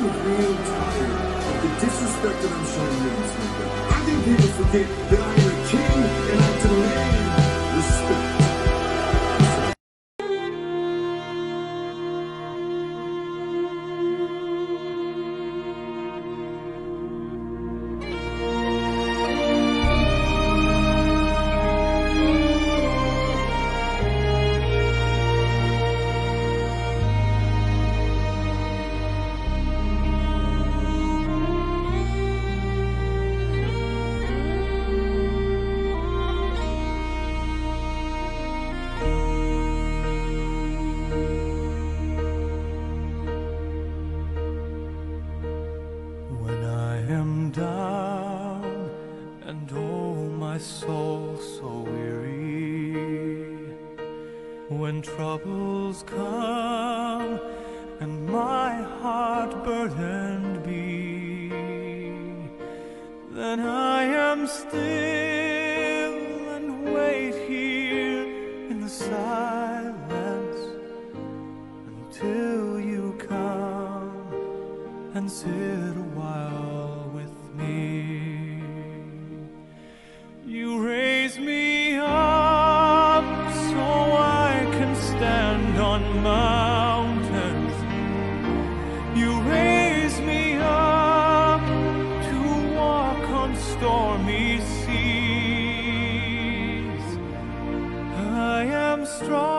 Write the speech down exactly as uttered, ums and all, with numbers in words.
real tired of the disrespect that I'm showing you this weekend. I think people forget that I am a king and I demand respect. Down and oh my soul so weary, when troubles come and my heart burdened be, then I am still and wait here in the silence until you come and sit a while with me. You raise me up so I can stand on mountains. You raise me up to walk on stormy seas. I am strong